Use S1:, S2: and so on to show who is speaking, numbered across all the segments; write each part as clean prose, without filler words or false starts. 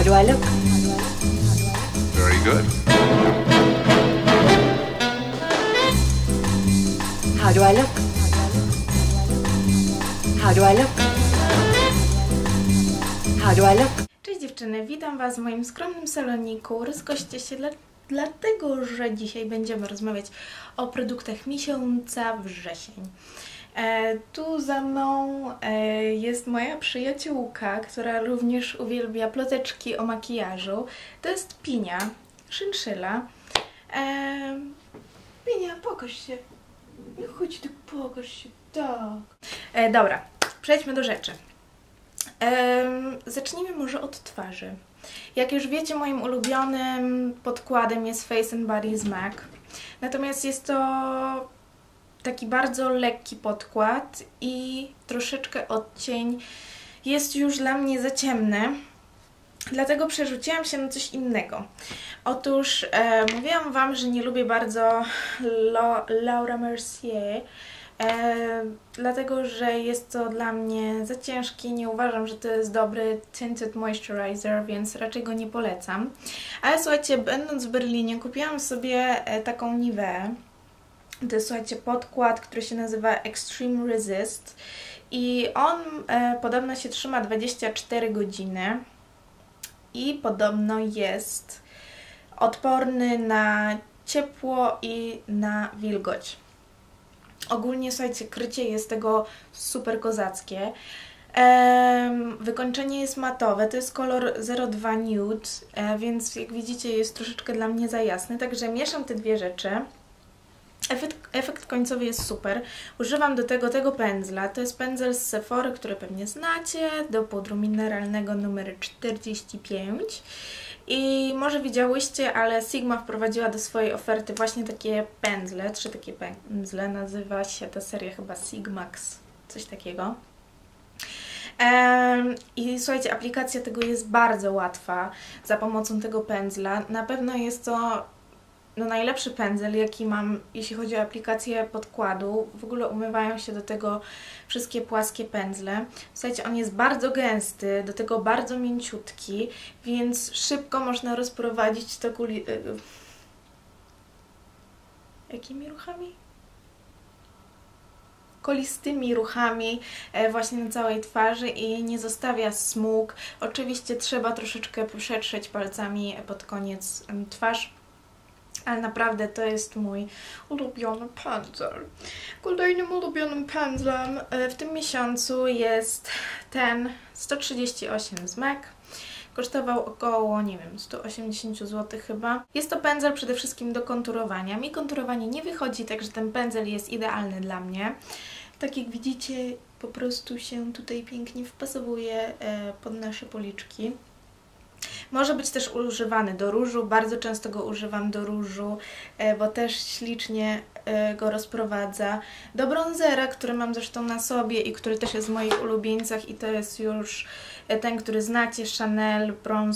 S1: do I look?
S2: Very good.
S1: How do I look? How do I look? How do I look?
S3: Cześć dziewczyny, witam Was w moim skromnym saloniku. Rozgoście się dlatego, że dzisiaj będziemy rozmawiać o produktach miesiąca wrzesień. Tu za mną jest moja przyjaciółka, która również uwielbia ploteczki o makijażu. To jest Pinia, szynszyla. Pinia, pokaż się. Chodź tu, pokaż się. Tak. Dobra, przejdźmy do rzeczy. Zacznijmy może od twarzy. Jak już wiecie, moim ulubionym podkładem jest Face and Body z MAC. Natomiast jest to taki bardzo lekki podkład i troszeczkę odcień jest już dla mnie za ciemny. Dlatego przerzuciłam się na coś innego. Otóż mówiłam Wam, że nie lubię bardzo Laura Mercier. Dlatego, że jest to dla mnie za ciężki, nie uważam, że to jest dobry tinted moisturizer, więc raczej go nie polecam. Ale słuchajcie, będąc w Berlinie kupiłam sobie taką Niveę. To jest, słuchajcie, podkład, który się nazywa Extreme Resist i on podobno się trzyma 24 godziny i podobno jest odporny na ciepło i na wilgoć. Ogólnie, słuchajcie, krycie jest tego super kozackie. Wykończenie jest matowe, to jest kolor 02 Nude, więc jak widzicie jest troszeczkę dla mnie za jasny, także mieszam te dwie rzeczy. Efekt końcowy jest super. Używam do tego pędzla. To jest pędzel z Sephory, który pewnie znacie, do pudru mineralnego numer 45. I może widziałyście, ale Sigma wprowadziła do swojej oferty właśnie takie pędzle, 3 takie pędzle. Nazywa się ta seria chyba Sigmax, coś takiego. I słuchajcie, aplikacja tego jest bardzo łatwa za pomocą tego pędzla. Na pewno jest to najlepszy pędzel, jaki mam, jeśli chodzi o aplikację podkładu. W ogóle umywają się do tego wszystkie płaskie pędzle. Słuchajcie, on jest bardzo gęsty, do tego bardzo mięciutki, więc szybko można rozprowadzić to jakimi ruchami? Kolistymi ruchami właśnie na całej twarzy i nie zostawia smug. Oczywiście trzeba troszeczkę przetrzeć palcami pod koniec twarz. Ale naprawdę to jest mój ulubiony pędzel. Kolejnym ulubionym pędzlem w tym miesiącu jest ten 138 z MAC. Kosztował około, nie wiem, 180 zł chyba. Jest to pędzel przede wszystkim do konturowania. Mi konturowanie nie wychodzi, także ten pędzel jest idealny dla mnie. Tak jak widzicie, po prostu się tutaj pięknie wpasowuje pod nasze policzki. Może być też używany do różu, bardzo często go używam do różu, bo też ślicznie go rozprowadza. Do bronzera, który mam zresztą na sobie i który też jest w moich ulubieńcach i to jest już ten, który znacie, Chanel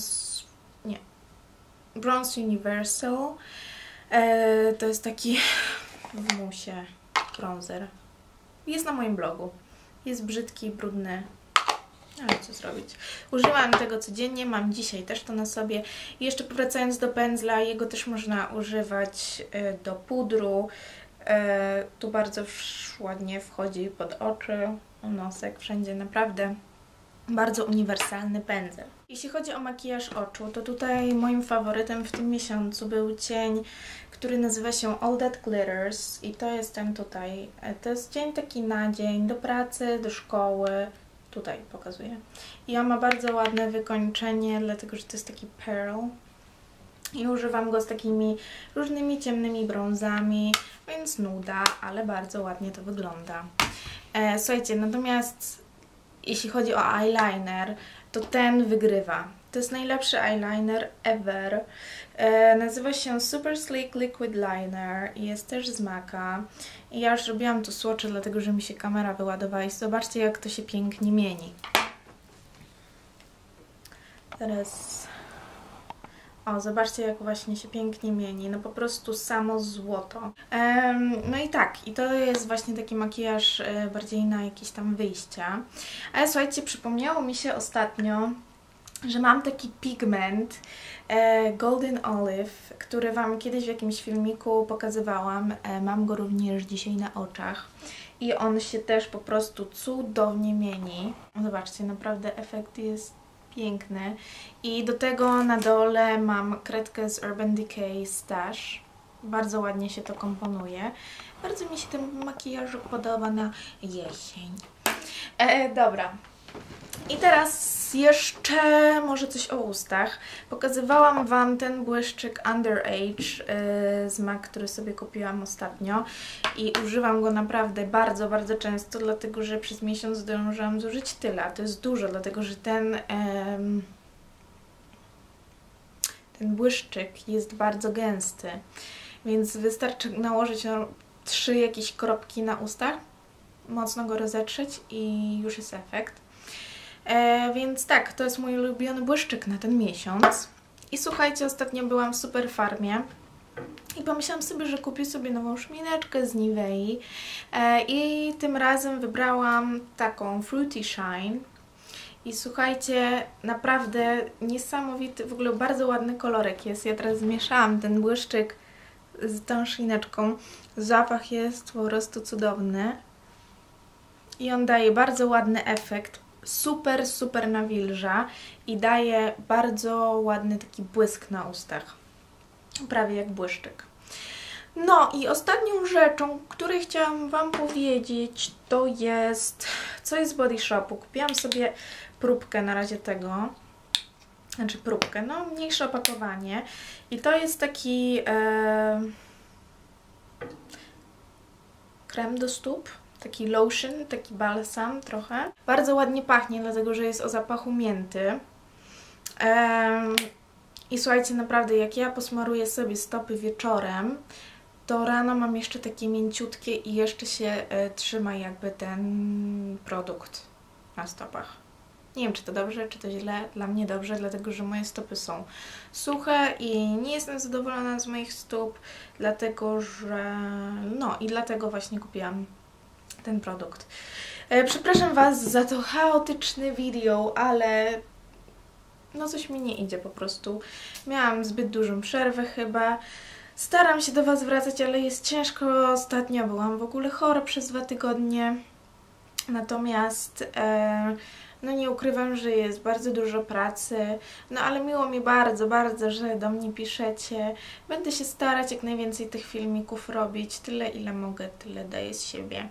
S3: Bronze Universal. To jest taki w musie bronzer. Jest na moim blogu. Jest brzydki, brudny. Ale co zrobić? Używam tego codziennie, mam dzisiaj też to na sobie. I jeszcze wracając do pędzla, jego też można używać do pudru. Tu bardzo ładnie wchodzi pod oczy, nosek, wszędzie naprawdę bardzo uniwersalny pędzel. Jeśli chodzi o makijaż oczu, to tutaj moim faworytem w tym miesiącu był cień, który nazywa się All That Glitters i to jest ten tutaj. To jest cień taki na dzień, do pracy, do szkoły. Tutaj pokazuję. I on ma bardzo ładne wykończenie, dlatego że to jest taki pearl. I używam go z takimi różnymi ciemnymi brązami, więc nuda, ale bardzo ładnie to wygląda. Słuchajcie, natomiast jeśli chodzi o eyeliner, to ten wygrywa. To jest najlepszy eyeliner ever. Nazywa się Super Sleek Liquid Liner i jest też z MAC-a. I ja już robiłam to swatche, dlatego że mi się kamera wyładowała i zobaczcie, jak to się pięknie mieni. Teraz... O, zobaczcie, jak właśnie się pięknie mieni. No po prostu samo złoto. No i tak, i to jest właśnie taki makijaż bardziej na jakieś tam wyjścia. Ale słuchajcie, przypomniało mi się ostatnio, że mam taki pigment Golden Olive, który Wam kiedyś w jakimś filmiku pokazywałam. Mam go również dzisiaj na oczach. I on się też po prostu cudownie mieni. Zobaczcie, naprawdę efekt jest piękny. I do tego na dole mam kredkę z Urban Decay Stash. Bardzo ładnie się to komponuje. Bardzo mi się ten makijażek podoba na jesień. Dobra. I teraz jeszcze może coś o ustach. Pokazywałam Wam ten błyszczyk Underage z MAC, który sobie kupiłam ostatnio i używam go naprawdę bardzo, bardzo często, dlatego że przez miesiąc zdążyłam zużyć tyle, a to jest dużo, dlatego że ten błyszczyk jest bardzo gęsty, więc wystarczy nałożyć 3 jakieś kropki na ustach, mocno go rozetrzeć i już jest efekt. Więc tak, to jest mój ulubiony błyszczyk na ten miesiąc. I słuchajcie, ostatnio byłam w Superfarmie i pomyślałam sobie, że kupię sobie nową szmineczkę z Nivei i tym razem wybrałam taką Fruity Shine. I słuchajcie, naprawdę niesamowity, w ogóle bardzo ładny kolorek jest. Ja teraz zmieszałam ten błyszczyk z tą szmineczką. Zapach jest po prostu cudowny i on daje bardzo ładny efekt. Super, super nawilża i daje bardzo ładny taki błysk na ustach. Prawie jak błyszczyk. No i ostatnią rzeczą, której chciałam Wam powiedzieć, to jest coś z Body Shopu. Kupiłam sobie próbkę na razie tego. Znaczy próbkę, no mniejsze opakowanie. I to jest taki krem do stóp. Taki lotion, taki balsam trochę. Bardzo ładnie pachnie, dlatego że jest o zapachu mięty. I słuchajcie, naprawdę jak ja posmaruję sobie stopy wieczorem, to rano mam jeszcze takie mięciutkie i jeszcze się trzyma jakby ten produkt na stopach. Nie wiem, czy to dobrze, czy to źle. Dla mnie dobrze, dlatego że moje stopy są suche i nie jestem zadowolona z moich stóp, dlatego że... No i dlatego właśnie kupiłam ten produkt. Przepraszam Was za to chaotyczne video, ale no coś mi nie idzie po prostu. Miałam zbyt dużą przerwę chyba. Staram się do Was wracać, ale jest ciężko. Ostatnio byłam w ogóle chora przez 2 tygodnie. Natomiast no nie ukrywam, że jest bardzo dużo pracy. No ale miło mi bardzo, bardzo, że do mnie piszecie. Będę się starać jak najwięcej tych filmików robić. Tyle ile mogę, tyle daję z siebie.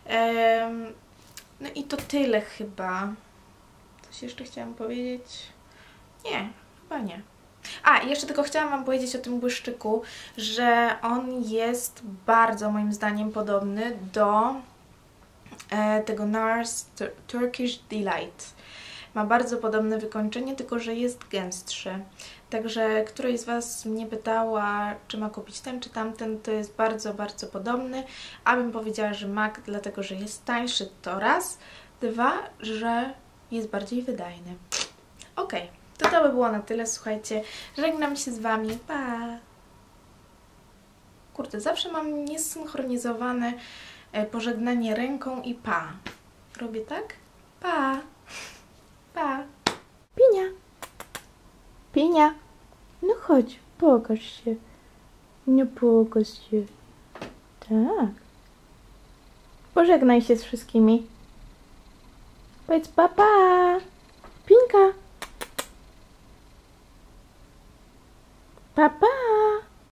S3: No i to tyle chyba. Coś jeszcze chciałam powiedzieć? Nie, chyba nie. A, jeszcze tylko chciałam Wam powiedzieć o tym błyszczyku, że on jest bardzo moim zdaniem podobny do tego NARS Turkish Delight. Ma bardzo podobne wykończenie, tylko że jest gęstszy. Także któraś z Was mnie pytała, czy ma kupić ten czy tamten, to jest bardzo, bardzo podobny. A bym powiedziała, że MAC, dlatego że jest tańszy, to raz. 2, że jest bardziej wydajny. Okej, to by było na tyle, słuchajcie. Żegnam się z Wami, pa! Kurde, zawsze mam niesynchronizowane pożegnanie ręką i pa. Robię tak? Pa! Pa!
S4: Pinia! Pinia! No chodź, pokaż się. No pokaż się. Tak. Pożegnaj się z wszystkimi. Powiedz pa, pa! Pinka! Pa, pa!